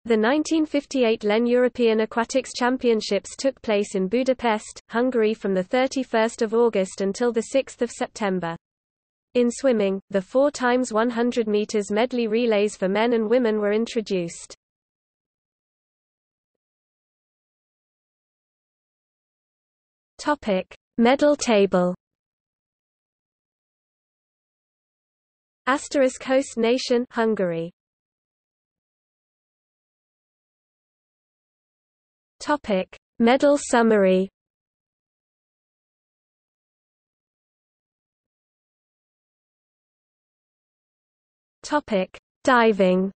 The 1958 LEN European Aquatics Championships took place in Budapest, Hungary from 31 August until 6 September. In swimming, the 4x100 meters medley relays for men and women were introduced. Medal table. Asterisk host nation Hungary. Medal summary. Diving.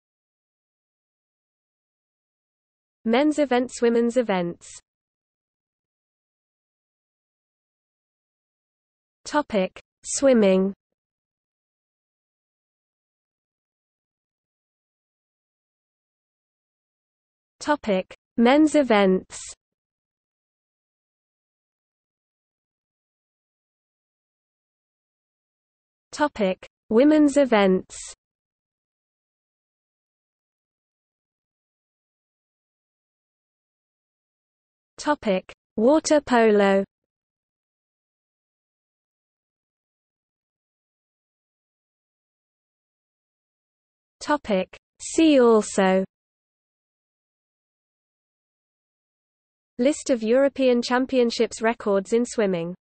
Men's events, women's events. Swimming. Men's events. Women's events. Water polo. See also: List of European Championships records in swimming.